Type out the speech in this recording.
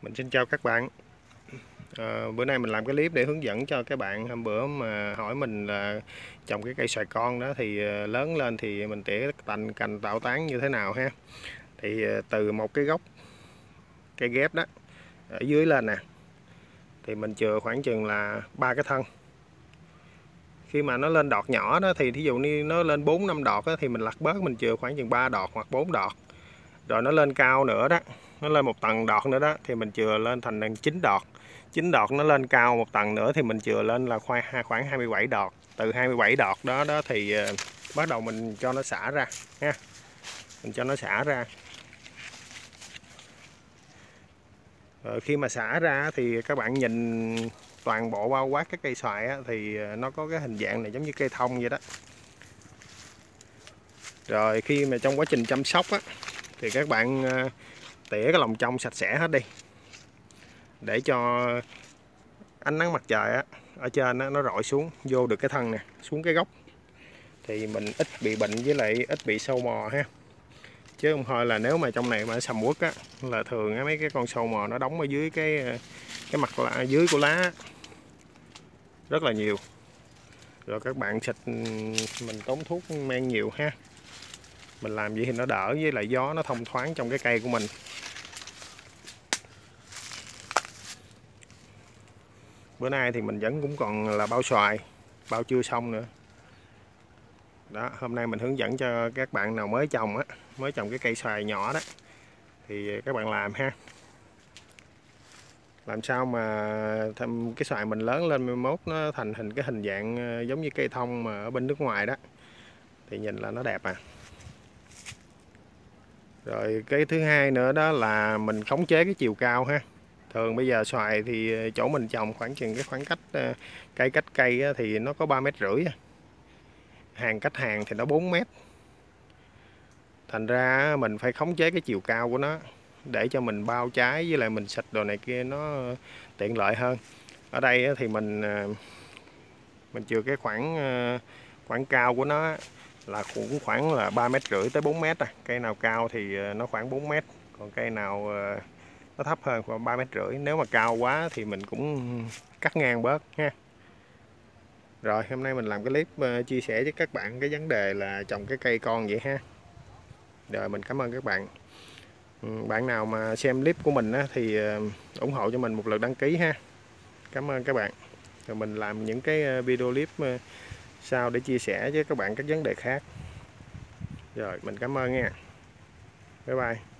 Mình xin chào các bạn. Bữa nay mình làm cái clip để hướng dẫn cho các bạn hôm bữa mà hỏi mình là trồng cái cây xoài con đó thì lớn lên thì mình tỉa cành tạo tán như thế nào ha. Thì từ một cái gốc cây ghép đó ở dưới lên nè thì mình chừa khoảng chừng là 3 cái thân. Khi mà nó lên đọt nhỏ đó thì thí dụ như nó lên 4-5 đọt đó, thì mình lặt bớt, mình chừa khoảng chừng 3 đọt hoặc 4 đọt. Rồi nó lên cao nữa đó, nó lên một tầng đọt nữa đó thì mình chừa lên thành 9 đọt. 9 đọt nó lên cao một tầng nữa thì mình chừa lên là khoảng 27 đọt. Từ 27 đọt đó thì bắt đầu mình cho nó xả ra ha. Mình cho nó xả ra. Rồi khi mà xả ra thì các bạn nhìn toàn bộ bao quát cái cây xoài á, thì nó có cái hình dạng này giống như cây thông vậy đó. Rồi khi mà trong quá trình chăm sóc á, thì các bạn tỉa cái lòng trong sạch sẽ hết đi, để cho ánh nắng mặt trời á, ở trên á, nó rọi xuống vô được cái thân nè, xuống cái gốc thì mình ít bị bệnh với lại ít bị sâu mò ha. Chứ không thôi là nếu mà trong này mà sầm uất á, là thường á, mấy cái con sâu mò nó đóng ở dưới cái mặt dưới của lá rất là nhiều. Rồi các bạn xịt mình tốn thuốc men nhiều ha. Mình làm vậy thì nó đỡ, với lại gió nó thông thoáng trong cái cây của mình. Bữa nay thì mình vẫn cũng còn là bao xoài, bao chưa xong nữa. Đó, hôm nay mình hướng dẫn cho các bạn nào mới trồng á, mới trồng cái cây xoài nhỏ đó thì các bạn làm ha. Làm sao mà cái xoài mình lớn lên mai mốt nó thành cái hình dạng giống như cây thông mà ở bên nước ngoài đó thì nhìn là nó đẹp à. Rồi cái thứ hai nữa đó là mình khống chế cái chiều cao ha. Thường bây giờ xoài thì chỗ mình trồng khoảng chừng cái khoảng cách cây cách cây thì nó có 3,5 mét, hàng cách hàng thì nó 4 mét. Thành ra mình phải khống chế cái chiều cao của nó để cho mình bao trái với lại mình xịt đồ này kia nó tiện lợi hơn. Ở đây thì mình chừa cái khoảng cao của nó là cũng khoảng là 3,5 tới 4 mét. Cây nào cao thì nó khoảng 4 mét, còn cây nào nó thấp hơn khoảng 3,5 mét. Nếu mà cao quá thì mình cũng cắt ngang bớt ha. Rồi hôm nay mình làm cái clip chia sẻ với các bạn cái vấn đề là trồng cái cây con vậy ha. Rồi mình cảm ơn các bạn. Bạn nào mà xem clip của mình thì ủng hộ cho mình một lượt đăng ký ha. Cảm ơn các bạn. Rồi mình làm những cái video clip sau để chia sẻ với các bạn các vấn đề khác. Rồi mình cảm ơn nha. Bye bye.